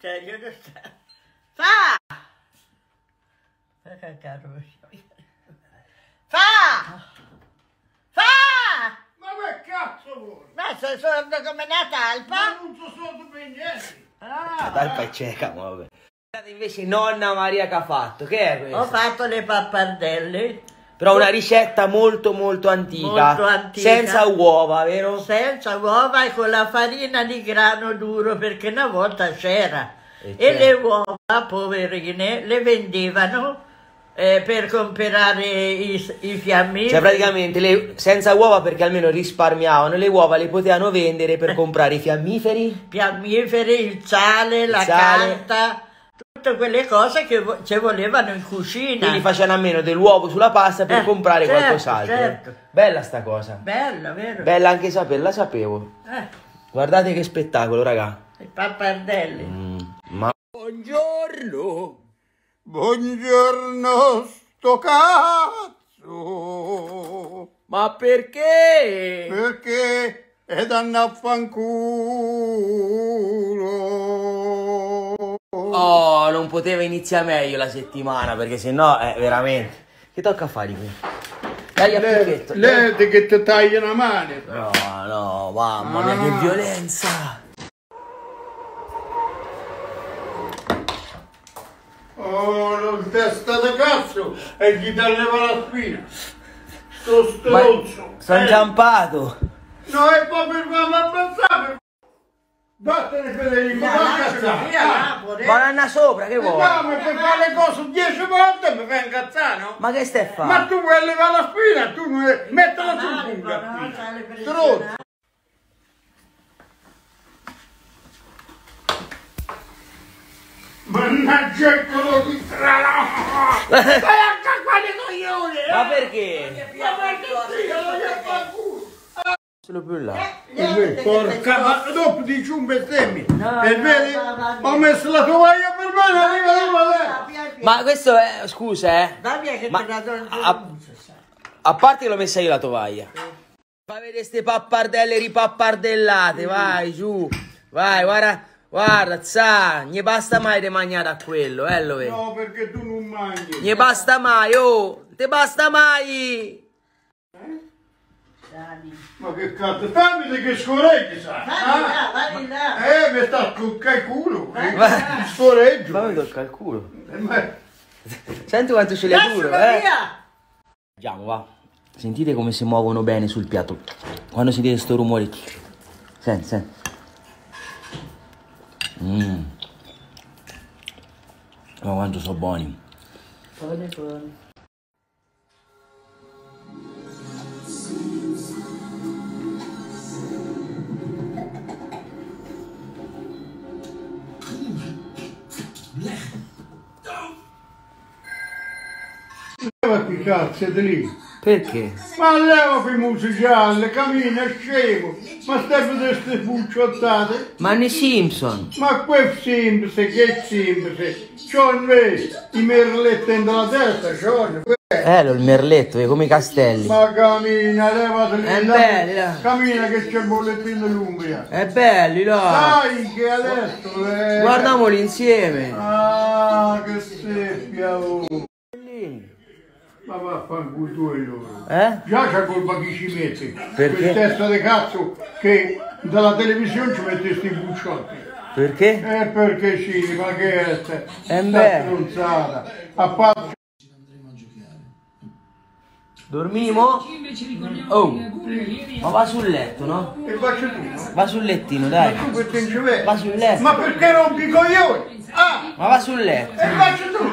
Fa! Fa! Fa! Ma che cazzo vuoi? Ma sei sordo come una talpa? Ma non so sordo per niente. La talpa è cieca, ma vabbè. Guardate invece nonna Maria che ha fatto, che è questo? Ho fatto le pappardelle. Però una ricetta molto antica. Molto antica. Senza uova, vero? Senza uova e con la farina di grano duro, perché una volta c'era. E certo. le uova, poverine, le vendevano per comprare i fiammiferi. Cioè praticamente senza uova, perché almeno risparmiavano, le uova le potevano vendere per comprare i fiammiferi. Fiammiferi, il sale, la carta, tutte quelle cose che ci volevano in cucina. Quindi facevano a meno dell'uovo sulla pasta per comprare certo, qualcos'altro. certo. Bella sta cosa. Bella, vero? Bella anche saperla, sapevo. Guardate che spettacolo, raga. I pappardelli. Ma Buongiorno. Buongiorno sto cazzo. Ma perché? Perché è da affanculo. Oh, non poteva iniziare meglio la settimana, perché sennò veramente. Che tocca fare qui? Dai a picchetto. Lei che ti taglia una mano. No, mamma mia, che violenza. Oh, non testa di cazzo e gli leva la spina. Sto stronzo. Sono inciampato. No, è proprio per farmi ammazzare. Vattene Federico, non cazzare. Ma nanna sopra, che vuoi? No, ma per fare le cose 10 volte mi fai incazzare, no? Ma che stai a fare? Ma tu vuoi levare la spina, tu non mettila sul punto la spina. Stronzo. Mannaggia il colore di strada! Vai a cacquare i coglioni! Ma perché? Ma perché io non gli fa culo! Solo più là. Porca, ma dopo dici un bestemmi! No, E vedi? Ho messo la tovaglia per me, arriva da Ma questo è, scusa, Dammi che Ma te la do il a parte che l'ho messa io la tovaglia. Fa vedere ste pappardelle ripappardellate, vai giù. Vai, guarda, ne basta mai di mangiare a quello, lo vedi. No, perché tu non mangi. Ne basta mai, oh, te basta mai. Ma che cazzo, fammi che scoreggi, sai? Vai là. Mi sta con il culo, scoreggio. Ma mi tocca il culo. Ma- Senti quanto ce l'hai duro, Lascialo via. Andiamo, va. Sentite come si muovono bene sul piatto. Quando sentite sto rumore. Senti. Ma quanto sono buoni. Buoni. Leva che cazzo di lì. Perché? Ma leva qui musicale, cammina scemo. Ma stai per queste pucciottate? Ma nei Simpson. Ma quel semplice, che semplice. C'ho invece i merletti della testa, c'ho. Il merletto, è come i castelli. Ma cammina, levati lì. È bella. Cammina che c'è il bollettino dell'Umbria. È belli, no? Dai che adesso... Guardiamoli insieme. Ah, che seppia, oh. Ma vaffanculo tu e loro. Già c'è colpa chi ci mette. Perché? Quel testa di cazzo che dalla televisione ci mette sti bucciotti. Perché? Perché sì, ma che è sta stronzata. A parte... Dormimo? Oh, ma va sul letto, no? E faccio tu. Va sul lettino, dai. Tu perché non ci vedi? Va sul letto. Ma perché rompi i coglioni? Ah! Ma va sul letto. E faccio tu.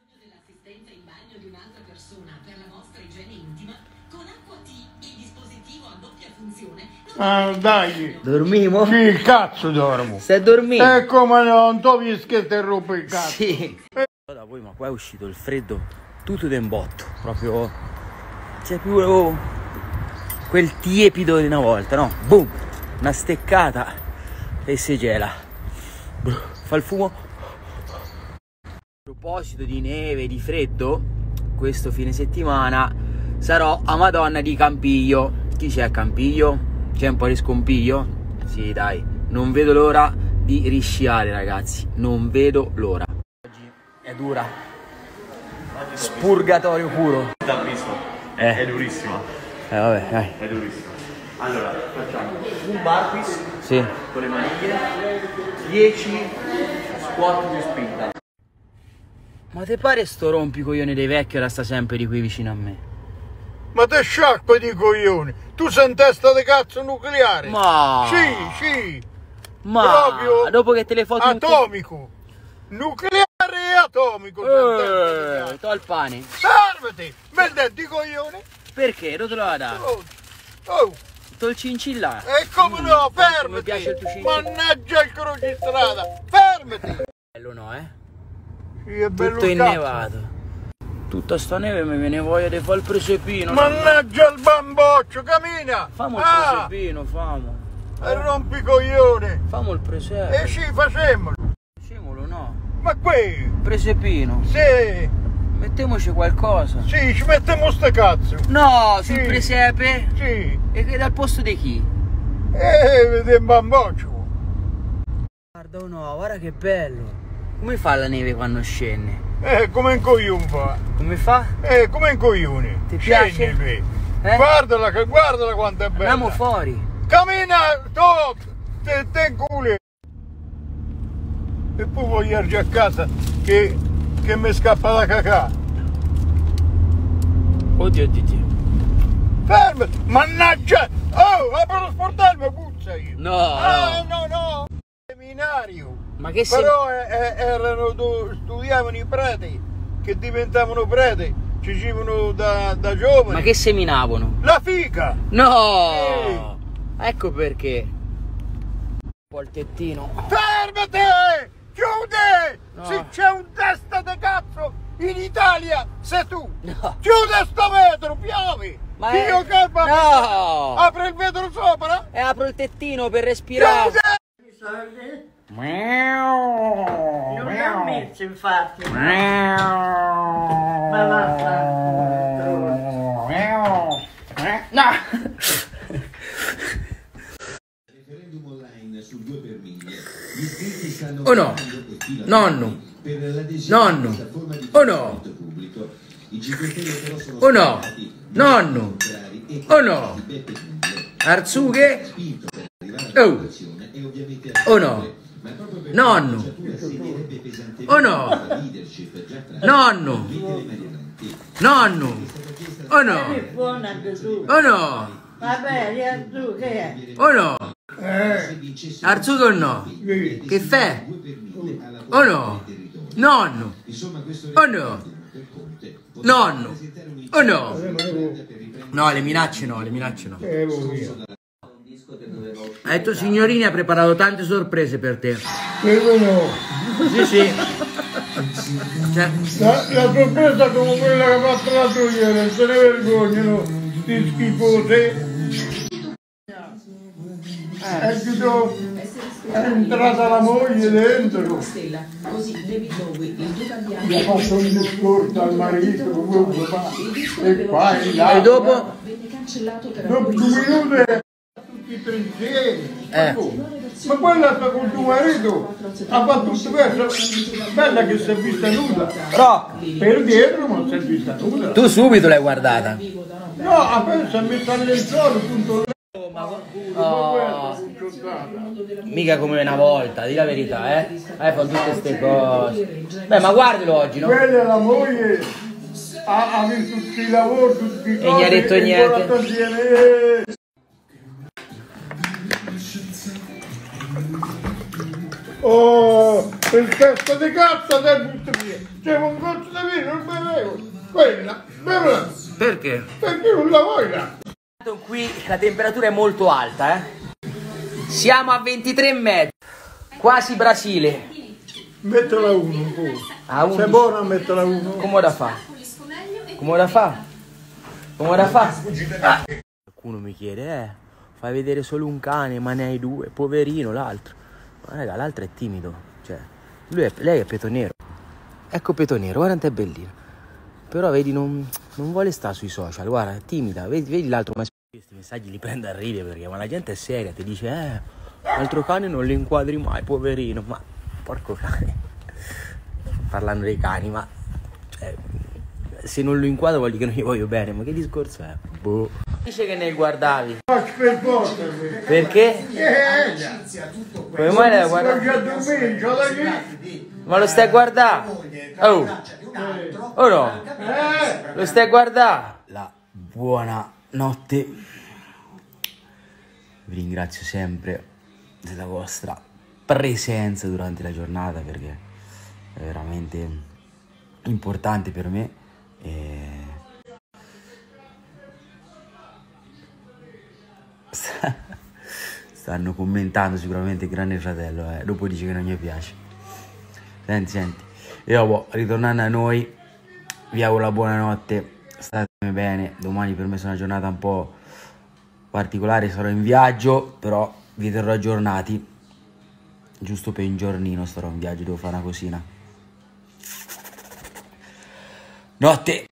Ah, dai. Dormimo? Sì, il cazzo dormo. Stai dormendo? E come no, non ti che ti rompe il cazzo. Sì. Da voi, ma qua è uscito il freddo tutto d'un botto. Proprio... c'è più quel tiepido di una volta, no? Boom! Una steccata e si gela. Fa il fumo. A proposito di neve, di freddo, questo fine settimana sarò a Madonna di Campiglio. Chi c'è a Campiglio? C'è un po' di scompiglio? Sì, dai, non vedo l'ora di risciare, ragazzi. Non vedo l'ora. Oggi è dura. Spurgatorio puro. T'ha visto? È durissima. Vabbè, dai. È durissima. Allora, facciamo un burpees Sì. con le maniglie, 10 squat di spinta. Ma te pare sto rompicoglione dei vecchi ora sta sempre di qui vicino a me? Ma te sciacque di coglioni, tu sei in testa di cazzo nucleare. Ma... Sì. Ma... Proprio dopo che te le foto... atomico. Nucleare e atomico. To il pane. Servati, mettete di coglione. Perché? Dove te lo va a dare? Oh. To il cincilla. E come no, fermati. Mi piace il tuo cincilla. Mannaggia il crocistrada, fermati. Bello no, eh? Sì, è bello Tutto cazzo. innevato. Tutta sta neve mi viene voglia di fare il presepino. Mannaggia il bamboccio, cammina. Famo il presepino, famo. E rompi coglione. Famo il presepe. E sì, facemolo. Facemolo, no? Ma qui, Presepino. sì, Mettiamoci qualcosa. sì, ci mettiamo ste cazzo. No, sul Sì. presepe. Sì, E che dal posto di chi? vedi il bamboccio. Guarda, no, guarda che bello. Come fa la neve quando scende? Come un coglione fa. Come fa? Come un coglione. Ti piace? Scendi lui. Eh? Guardala quanto è bella. Andiamo fuori. Cammina, te inculi. E poi voglio già a casa che mi scappa la cacà. Oddio di Dio. Fermati, mannaggia! Oh, apro lo sportello e puzza io. No. No. Seminario. Ma che Però studiavano i preti, che diventavano preti, ci uscivano da giovani. Ma che seminavano? La fica! No! Ecco perché. Un po' il tettino. Fermati! Chiude! No. Se c'è un testa di cazzo in Italia, sei tu! No. Chiude sto vetro, piove! Ma Io calma! No! Apri il vetro sopra! E apro il tettino per respirare. Chiude! Non mi ha messo infatti. Ma No! Referendum online sul 2 per 1000. Gli iscritti stanno Oh no! Nonno! per l'adesione Nonno! a questa forma di Oh no! finanziamento pubblico. I 5 Stelle però sono Oh no! stati Nonno! contrari e Oh no! Beppe Grillo Arzughe! spinto per arrivare Oh! all'approvazione e ovviamente Oh no! ma proprio per Nonno! la servirebbe pesantemente Oh no! la leadership già tra Nonno! le marionette. Nonno! Oh no! buona tu. Oh no! Vabbè, ria tu che è? Oh no! Se vincesse Arzughe o no? Che fai? 2 per 1000 alla Oh no! Nonno! Insomma, questo Oh no! Nonno! Oh no! No, le minacce no, le minacce no. Ha detto signorini ha preparato tante sorprese per te. No. Sì, sì. Cioè, La sorpresa come quella che ha fatto l'altro ieri, se ne vergognano, sti schifose. È entrata la moglie dentro. Mi ha fatto un discorso al marito, come fa, e qua e là. e dopo? Dopo 2 minuti tutti i pensieri. Ma quella sta con tuo marito ha fatto tutto questo. Bella che si è vista nuda. Però Per dietro non si è vista nuda. tu subito l'hai guardata. No, appena si è messa al lenzuolo, punto. Oh, mica come una volta, di la verità, fanno tutte queste cose. Beh, ma guardalo oggi, no? Quella è la moglie. Ha visto tutti i lavori, tutti i E gli ha detto niente. Oh, il testo di cazzo del butto via. C'è un cazzo di vino, non bevevo. Quella, bevela. Perché? Perché non la vuoi là? Qui la temperatura è molto alta, Siamo a 23,5. Quasi Brasile. Mettela 1 un po'. A 11. Sei buona, mettela 1. Come da fa? Come da fa? Come da fa? Qualcuno mi chiede, fai vedere solo un cane, ma ne hai 2, poverino l'altro. Ma raga, l'altro è timido, cioè, lei è petonero. Ecco petonero, guarda quanto è bellino. Però vedi, non vuole stare sui social, guarda, è timida, vedi l'altro, ma questi messaggi li prende a ridere perché ma la gente è seria, ti dice, L'altro cane non lo inquadri mai, poverino, ma porco cane. Parlando dei cani, ma cioè, se non lo inquadro vuol dire che non gli voglio bene, ma che discorso è? Boh. Dice che ne guardavi. Faccio per forza. Perché? Come mai la guardavi? Già domenica, la lì. Ma lo stai a guardare? Oh! Oh no! Lo stai a guardare? La buona notte. Vi ringrazio sempre della vostra presenza durante la giornata, perché è veramente importante per me. E stanno commentando sicuramente il Grande Fratello, dopo dice che non gli piace. Senti, io ritornando a noi, vi auguro la buonanotte, state bene. Domani per me è una giornata un po' particolare, sarò in viaggio, però vi terrò aggiornati, giusto per un giornino starò in viaggio, devo fare una cosina. Notte.